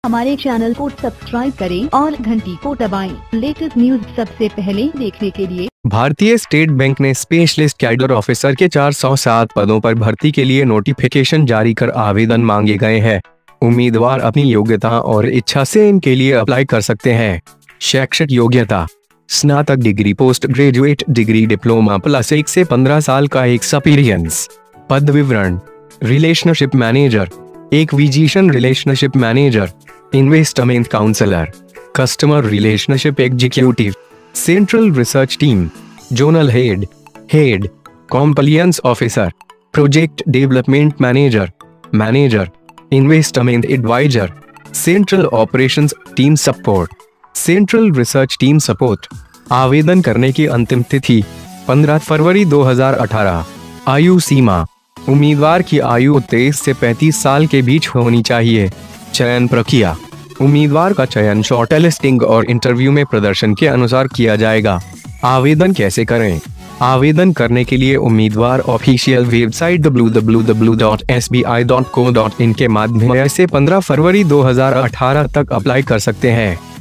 हमारे चैनल को सब्सक्राइब करें और घंटी को दबाएं। लेटेस्ट न्यूज सबसे पहले देखने के लिए। भारतीय स्टेट बैंक ने स्पेशलिस्ट कैडर ऑफिसर के 407 पदों पर भर्ती के लिए नोटिफिकेशन जारी कर आवेदन मांगे गए हैं। उम्मीदवार अपनी योग्यता और इच्छा से इनके लिए अप्लाई कर सकते हैं। शैक्षिक योग्यता: स्नातक degree, post graduate degree, diploma plus 1 से 15 साल का एक्सपीरियंस। पद विवरण: relationship manager, acquisition relationship manager, investment counsellor, customer relationship executive, central research team, zonal head, compliance officer, project development manager, investment adviser, central operations team support, central research team support. आवेदन करने की अंतिम तिथि 15 फरवरी 2018। आयु सीमा: उम्मीदवार की आयु 23 से 35 साल के बीच होनी चाहिए। चयन प्रक्रिया: उम्मीदवार का चयन शॉर्ट लिस्टिंग और इंटरव्यू में प्रदर्शन के अनुसार किया जाएगा। आवेदन कैसे करें? आवेदन करने के लिए उम्मीदवार ऑफिशियल वेबसाइट www.sbi.co.in के माध्यम से 15 फरवरी 2018 तक अप्लाई कर सकते हैं।